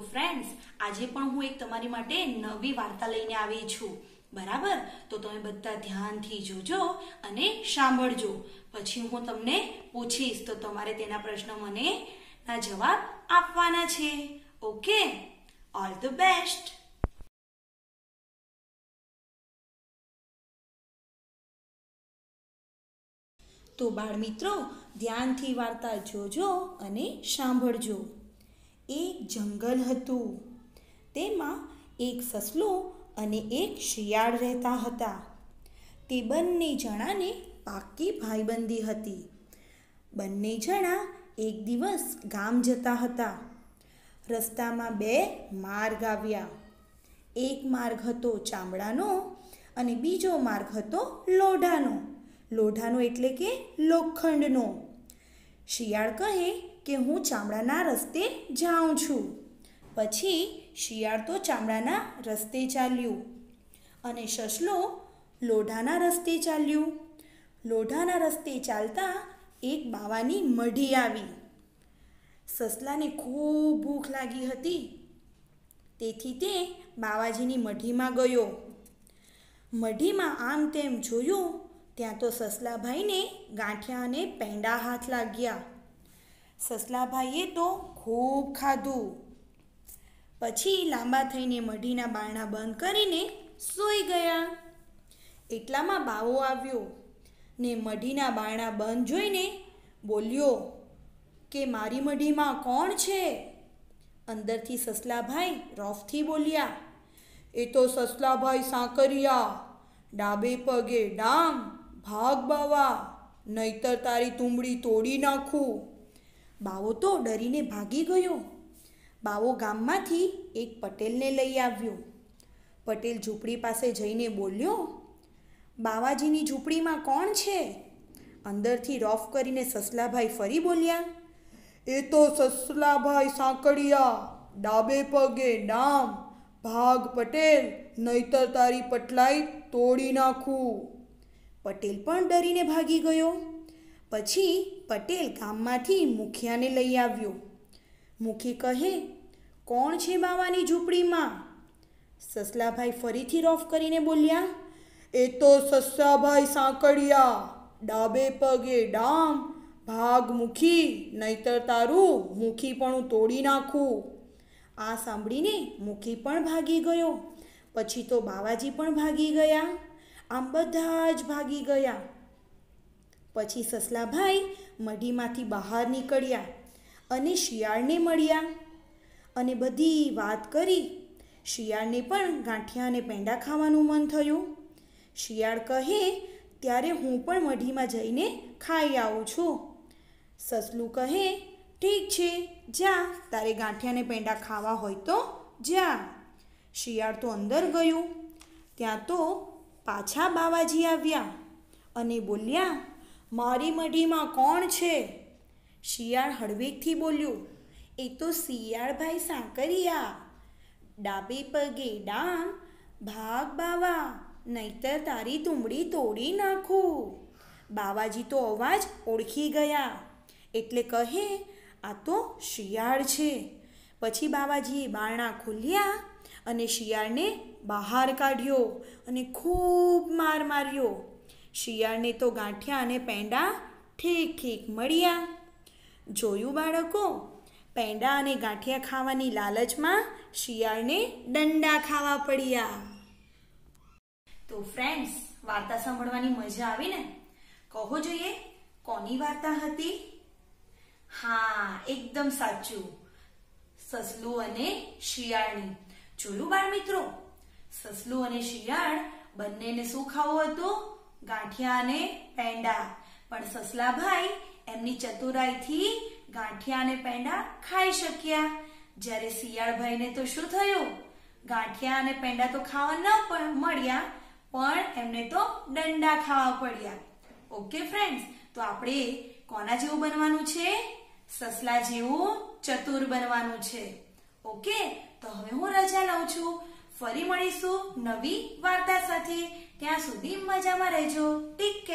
friends આજે પણ હું એક તમારી માટે નવી વાર્તા લઈને આવી છું બરાબર તો તમે બધા ધ્યાનથી જોજો અને સાંભળજો પછી હું તમને પૂછીશ તો તમારે તેના પ્રશ્ન મને ના જવાબ આપવાના છે ઓકે ઓલ ધ બેસ્ટ તો બાળ મિત્રો ધ્યાનથી વાર્તા જોજો અને સાંભળજો एक जंगल हतुं तेमां एक ससलुं अने एक शियाळ रहता हता ते बंने जणाने पाक्की भाईबंधी हती बंने जणा एक दिवस गाम जता हता रस्तामां बे मार्ग आव्या एक मार्ग हतो चामडानो अने बीजो मार्ग हतो लोढानो लोढानो एटले के लोखंडनो शियाळ कहे કે હું ચામડાના રસ્તે જાઉં છું પછી શિયાળ તો ચામડાના રસ્તે ચાલ્યું અને સસલો લોઢાના રસ્તે ચાલ્યું લોઢાના રસ્તે ચાલતા એક બાવાની મઢી આવી સસલાને ખૂબ ભૂખ લાગી હતી તેથી તે બાવાજીની મઢીમાં ગયો મઢીમાં આમ તેમ જોયું ત્યાં તો સસલાભાઈને ગાંઠિયા અને પેંડા હાથ લાગ્યા સસલાભાઈએ તો ખૂબ ખાધું પછી લાંબા થઈને મઢીના બારણા બંધ કરીને સૂઈ ગયા એટલામાં બાવો આવ્યો ને મઢીના બારણા બંધ જોઈને બોલ્યો કે મારી મઢીમાં કોણ છે અંદરથી સસલાભાઈ રોફથી બોલ્યા એ તો સસલાભાઈ સાંકરિયા ડાબે પગે ડામ ભાગ બાવા નહીતર તારી તુંબડી તોડી નાખું બાવો તો ડરીને ભાગી ગયો બાવો ગામમાંથી એક પટેલને લઈ આવ્યો પટેલ ઝૂંપડી પાસે જઈને બોલ્યો બાવાજીની ઝૂંપડીમાં કોણ છે અંદરથી રોફ કરીને સસલાભાઈ ફરી બોલ્યા એ તો સસલાભાઈ સાંકળિયા ડાબે પગે ડામ ભાગ પટેલ નહીતર તારી પટલાઈ તોડી નાખું પટેલ પણ ડરીને ભાગી ગયો પછી પટેલ ગામમાંથી મુખિયાને લઈ આવ્યો મુખી કહે કોણ છે બાવાની ઝૂંપડીમાં સસલાભાઈ ફરીથી રોફ કરીને બોલ્યા એ તો સસલાભાઈ સાંકળિયા ડાબે પગે ડામ ભાગ મુખી નહીતર તારું મુખીપણું તોડી નાખું આ સાંભળીને મુખી પણ ભાગી ગયો પછી તો બાવાજી પણ ભાગી ગયા આમ બધા જ ભાગી ગયા પછી સસલાભાઈ મઢીમાંથી બહાર નીકળ્યા અને શિયાળને મળ્યા અને બધી વાત કરી શિયાળને પણ ગાંઠિયા અને પેંડા ખાવાનું મન થયું શિયાળ કહે ત્યારે હું પણ મઢીમાં જઈને ખાઈ આવું છું સસલું કહે ઠીક છે જા તારે ગાંઠિયા અને પેંડા ખાવા હોય તો જા શિયાળ તો અંદર ગયું ત્યાં તો પાછા બાવાજી આવ્યા અને બોલ્યા મારી મઢીમાં કોણ છે શિયાળ હળવેકથી બોલ્યું એ તો શિયાળભાઈ સાંકરિયા ડાબે પગે ડામ ભાગ બાવા નહીતર તારી તુંબડી તોડી નાખું બાવાજી તો અવાજ ઓળખી ગયા એટલે કહે આ તો શિયાળ છે પછી બાવાજીએ બારણા ખોલ્યા અને શિયાળને બહાર કાઢ્યો અને ખૂબ માર માર્યો શિયાળને તો ગાંઠિયા અને પેંડા ઠીક ઠીક મળ્યા જોયું બાળકો પેંડા અને ગાંઠિયા ખાવાની લાલચમાં શિયાળને દંડા ખાવા પડ્યા તો ફ્રેન્ડ્સ વાર્તા સાંભળવાની મજા આવી ને કહો જોઈએ કોની વાર્તા હતી હા એકદમ સાચું સસલું અને શિયાળની જોયું બાળ મિત્રો સસલું અને શિયાળ બંનેને શું ખાવું હતું ગાંઠિયા અને પેંડા પણ સસલાભાઈ એમની ચતુરાઈથી ગાંઠિયા અને પેંડા ખાઈ શક્યા જ્યારે શિયાળભાઈને તો શું થયું ગાંઠિયા અને પેંડા તો ખાવા ન મળ્યા પણ એમને તો દંડા ખાવા પડ્યા ઓકે ફ્રેન્ડ્સ તો આપણે કોના જેવું બનવાનું છે સસલા જેવું ચતુર બનવાનું છે ઓકે તો હવે હું રજા લઉં છું ફરી મળીશું નવી વાર્તા સાથે ત્યાં સુધી મજામાં રહેજો ટેક કેર